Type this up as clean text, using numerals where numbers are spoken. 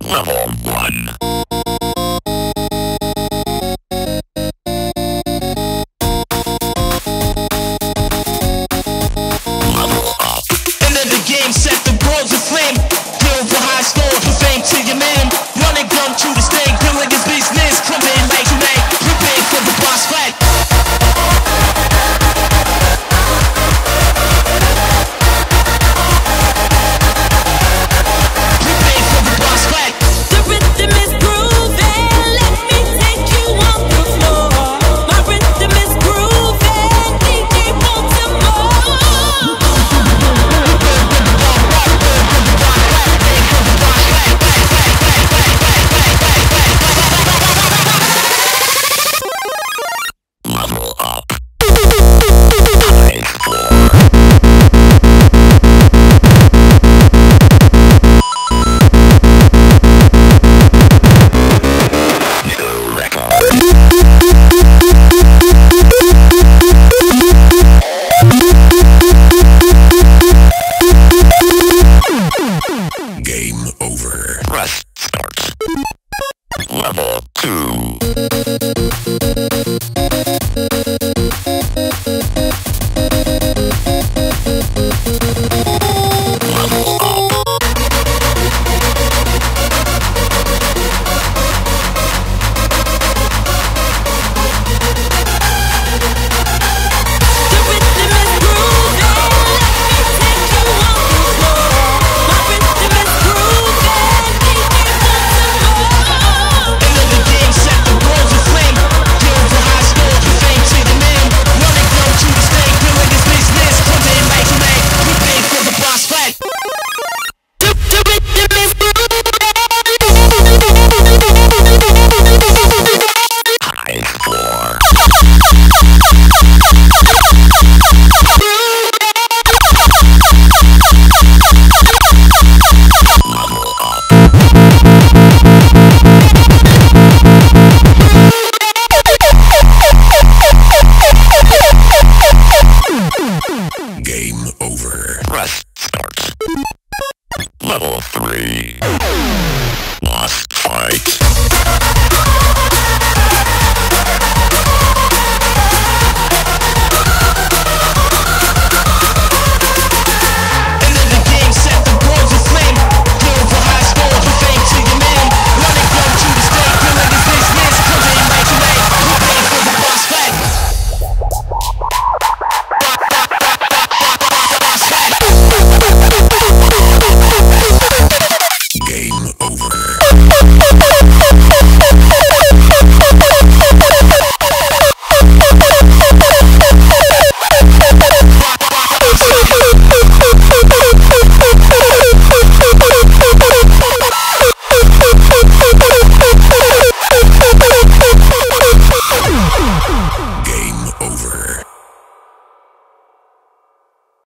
Level 1. Level up. Enter the game, set the world's aflame. Build for high score, for fame to your man. Running gun to the stake, building his business. Coming like you make, prepare for the boss fight. Prepare for the boss fight. The rhythm is grooving, let me take you on the floor. My rhythm is grooving, DJ wants some more. Level up. High score. New record. Game over. Press start. Level 2. Level up. The rhythm is grooving, let me take you on the floor. My rhythm is grooving, DJ wants some more. Enter the game, set the world's aflame. Build for high score, for fame to the man. Running gun to the stake, building his business. Coming like you make, prepare for the boss fight. The rhythm is High score. Level up. Game over. Press start. Level 3. Boss fight.